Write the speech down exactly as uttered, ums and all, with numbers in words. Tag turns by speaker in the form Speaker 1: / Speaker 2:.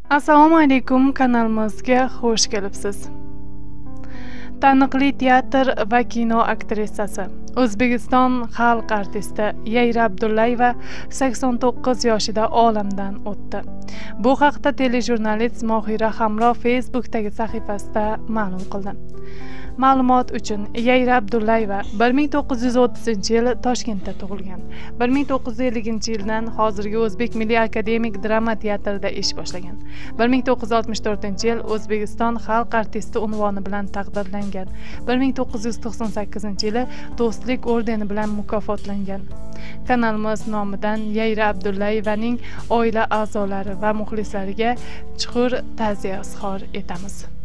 Speaker 1: Assalomu alaykum, kanalimizga xush kelibsiz. Taniqli teatr va kino aktrisasi, O'zbekiston xalq artisti Yayra Abdullayeva sakson to'qqiz yoshida olamdan o'tdi. Bu haqda telejurnalist Mohira Hamro Facebook'dagi sahifasida ma'lum qildi. Ma'lumot uchun, Yayra Abdullayeva bir ming to'qqiz yuz o'ttizinchi yil Toshkentda tug'ilgan. bir ming to'qqiz yuz elliginchi yildan hozirgi O'zbek Milliy akademik drama teatrida ish boshlagan. bir ming to'qqiz yuz oltmish to'rtinchi yil O'zbekiston xalq artisti unvoni bilan taqdirlangan. bir ming to'qqiz yuz to'qson sakkizinchi yili Do'stlik ordeni bilan mukofotlangan. Kanalimiz nomidan Yayra Abdullayevaning oila a'zolari va muxlislariga chuqur ta'ziya izhor etamiz.